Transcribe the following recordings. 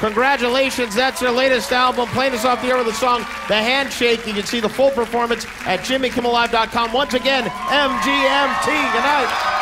Congratulations, that's their latest album. Playing us off the air with the song The Handshake. You can see the full performance at JimmyKimmelLive.com. Once again, MGMT. Good night.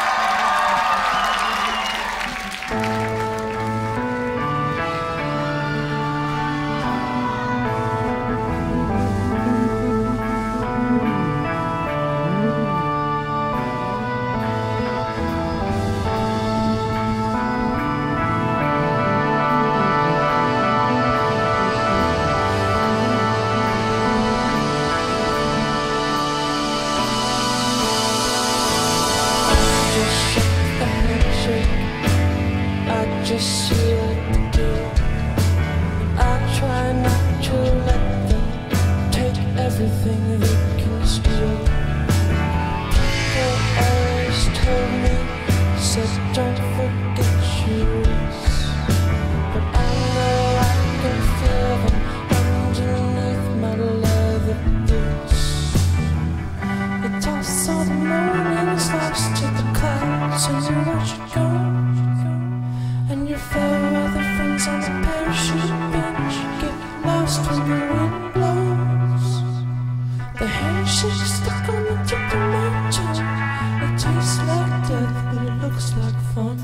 Just seal the deal. I try not to let them take everything they can steal. People always told me, said don't forget your roots. But I know I can feel them underneath my leather boots. It's also the mornings lost to the clouds, and you watch it go. And your fair weather friends on the parachute bench get lost when the wind blows. The handshake stuck on the tip of my tongue. It tastes like death, but it looks like fun.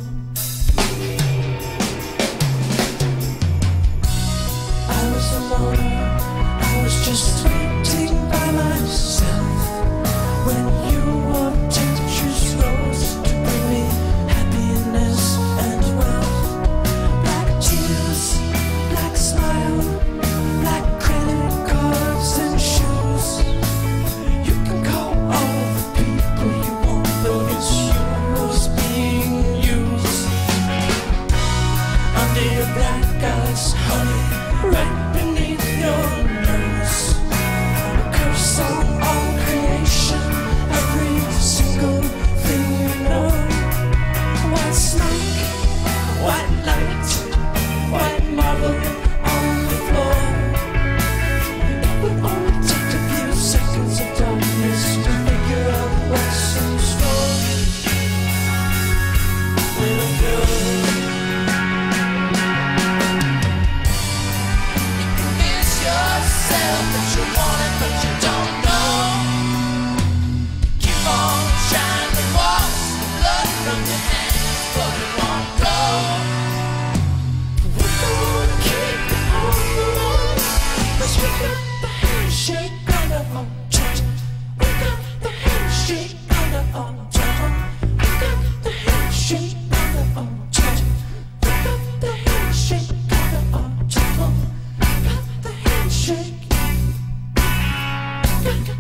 I was alone, I was just waiting by myself when you walked into Choose Rose to bring me happiness and wealth. Honey, right beneath your nose. A curse on all creation, every single thing you know. White snake, white light, white marble on the floor. It would only take a few seconds of darkness to figure out what's in store. Little girl, that you want it, but you don't know. Keep on trying to wash the blood from your hands, but it won't go. We're gonna keep it on the run, 'cause we got the handshake on our chart. We got the handshake on our chart. We got the handshake on our chart. We got the handshake on our chart. We got the handshake.